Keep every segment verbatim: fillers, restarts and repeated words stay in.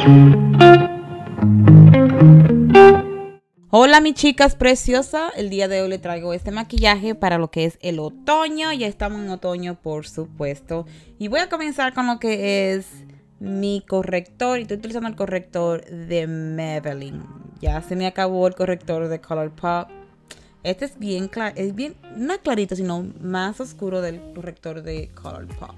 Hola mis chicas preciosas, el día de hoy les traigo este maquillaje para lo que es el otoño. Ya estamos en otoño, por supuesto, y voy a comenzar con lo que es mi corrector. Y estoy utilizando el corrector de Maybelline. Ya se me acabó el corrector de ColourPop. Este es bien claro, es bien, no clarito, sino más oscuro del corrector de ColourPop.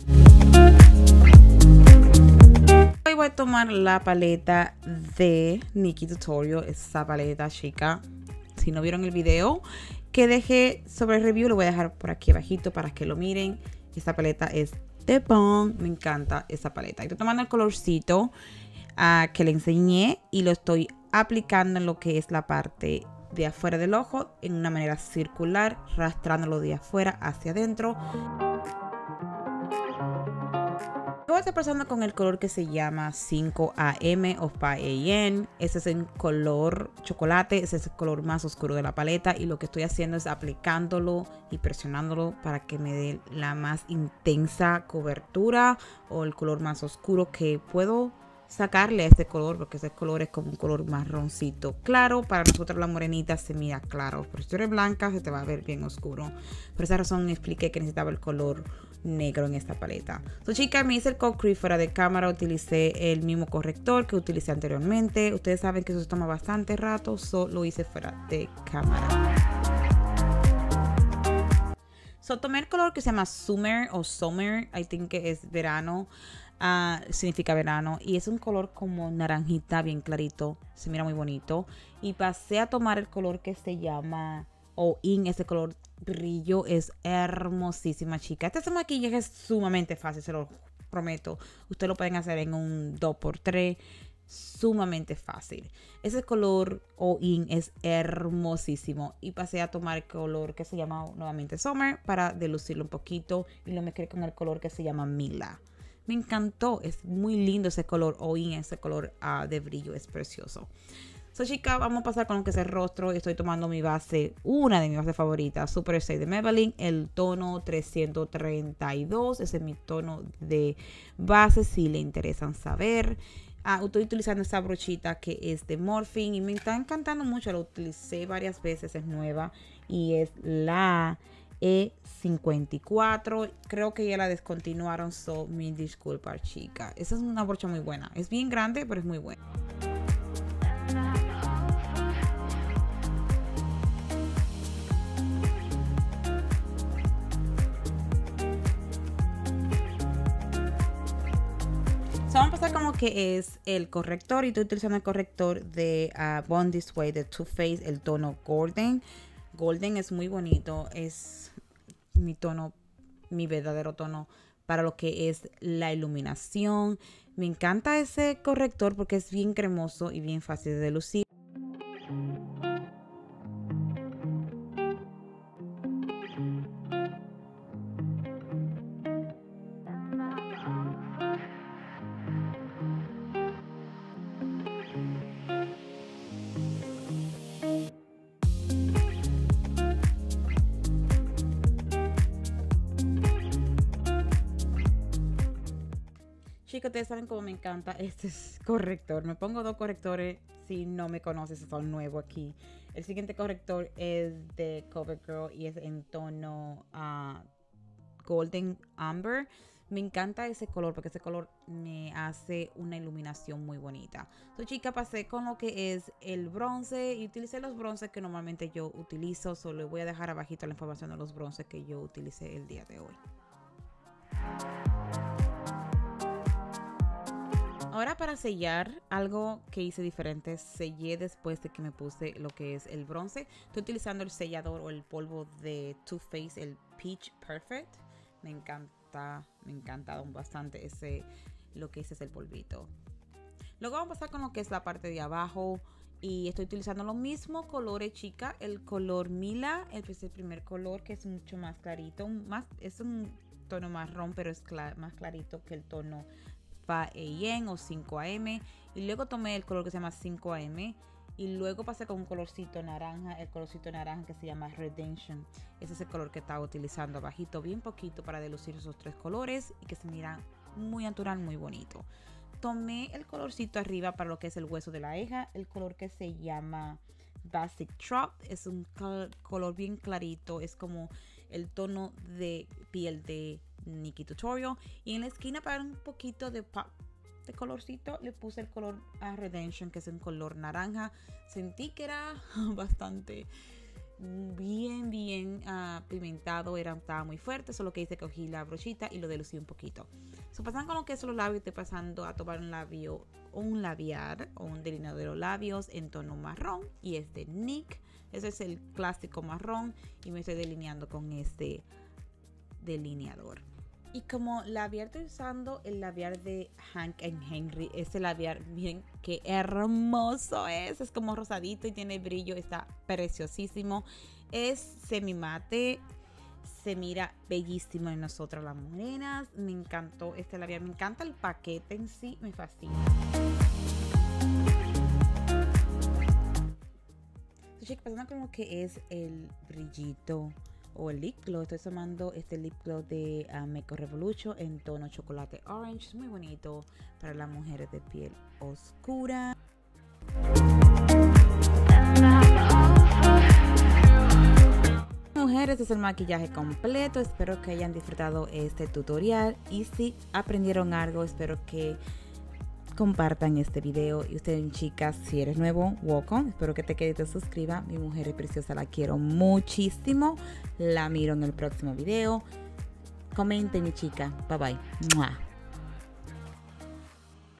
Hoy voy a tomar la paleta de Nikkie Tutorial, esa paleta chica. Si no vieron el video que dejé sobre el review, lo voy a dejar por aquí abajito para que lo miren. Esta paleta es de Bon, me encanta esa paleta. Estoy tomando el colorcito uh, que le enseñé y lo estoy aplicando en lo que es la parte de afuera del ojo en una manera circular, arrastrándolo de afuera hacia adentro. Voy a estar pasando con el color que se llama cinco A M o cinco A M. Ese es el color chocolate, ese es el color más oscuro de la paleta. Y lo que estoy haciendo es aplicándolo y presionándolo para que me dé la más intensa cobertura o el color más oscuro que puedo sacarle a este color, porque ese color es como un color marroncito claro. Para nosotros las morenitas se mira claro, pero si tú eres blanca se te va a ver bien oscuro. Por esa razón expliqué que necesitaba el color negro en esta paleta. So, chicas, me hice el cold crease fuera de cámara, utilicé el mismo corrector que utilicé anteriormente. Ustedes saben que eso se toma bastante rato, solo lo hice fuera de cámara. So, tomé el color que se llama Summer o Summer, I think que es verano. Uh, significa verano, y es un color como naranjita bien clarito, se mira muy bonito. Y pasé a tomar el color que se llama o in, ese color brillo es hermosísima, chica. Este maquillaje es sumamente fácil, se lo prometo. Ustedes lo pueden hacer en un dos por tres, sumamente fácil. Ese color o in es hermosísimo. Y pasé a tomar el color que se llama nuevamente Summer para delucirlo un poquito, y lo mezclé con el color que se llama Mila. Me encantó, es muy lindo ese color o in, ese color uh, de brillo, es precioso. So, chicas, vamos a pasar con lo que es el rostro. Estoy tomando mi base, una de mis bases favoritas, Super Stay de Maybelline, el tono trescientos treinta y dos. Ese es mi tono de base, si le interesan saber. Uh, estoy utilizando esta brochita que es de Morphe y me está encantando mucho. La utilicé varias veces, es nueva y es la E cincuenta y cuatro. Creo que ya la descontinuaron, so mi disculpa, chica. Esa es una brocha muy buena, es bien grande pero es muy buena. So, vamos a pasar con lo que es el corrector, y estoy utilizando el corrector de uh, Born This Way de Too Faced, el tono Golden. Golden es muy bonito, es mi tono, mi verdadero tono para lo que es la iluminación. Me encanta ese corrector porque es bien cremoso y bien fácil de lucir. Chicos, ustedes saben cómo me encanta este corrector. Me pongo dos correctores si no me conoces, son nuevos aquí. El siguiente corrector es de CoverGirl y es en tono uh, Golden Amber. Me encanta ese color porque ese color me hace una iluminación muy bonita. Entonces, chicas, pasé con lo que es el bronce y utilicé los bronces que normalmente yo utilizo. Solo les voy a dejar abajito la información de los bronces que yo utilicé el día de hoy. Ahora, para sellar, algo que hice diferente, sellé después de que me puse lo que es el bronce. Estoy utilizando el sellador o el polvo de Too Faced, el Peach Perfect. Me encanta, me ha encantado bastante ese, lo que ese es el polvito. Luego vamos a pasar con lo que es la parte de abajo. Y estoy utilizando los mismos colores, chica. El color Mila, el, es el primer color, que es mucho más clarito. Más, es un tono marrón, pero es clar, más clarito que el tono cinco A M o cinco A M. Y luego tomé el color que se llama cinco A M. Y luego pasé con un colorcito naranja, el colorcito naranja que se llama Redemption. Ese es el color que estaba utilizando abajito, bien poquito, para delucir esos tres colores y que se mira muy natural, muy bonito. tomé el colorcito arriba para lo que es el hueso de la ceja, el color que se llama Basic Trop. Es un color bien clarito, es como el tono de piel de Nikkie Tutorial. Y en la esquina, para un poquito de pop de colorcito, le puse el color uh, Redemption, que es un color naranja. Sentí que era bastante bien, bien uh, pigmentado, era, estaba muy fuerte, solo que hice, cogí la brochita y lo dilucí un poquito. So, pasan con lo que es los labios, estoy pasando a tomar un labio, un labial o un delineador de los labios en tono marrón, y es de N Y X. Ese es el clásico marrón, y me estoy delineando con este delineador. Y como labial estoy usando el labial de Hank and Henry. Ese labial, miren qué hermoso es. Es como rosadito y tiene brillo. Está preciosísimo. Es semi mate. Se mira bellísimo en nosotras las morenas. Me encantó este labial. Me encanta el paquete en sí. Me fascina. Entonces, chicos, pasando con lo que es el brillito o el lip gloss. Estoy tomando este lip gloss de uh, Makeup Revolution en tono chocolate orange. Es muy bonito para las mujeres de piel oscura. Mujeres, este es el maquillaje completo. Espero que hayan disfrutado este tutorial, y si aprendieron algo, espero que compartan este video. Y ustedes, chicas, si eres nuevo, welcome. Espero que te quedes y te suscribas. Mi mujer es preciosa, la quiero muchísimo. La miro en el próximo video. Comenten, mi chica. Bye bye. ¡Mua!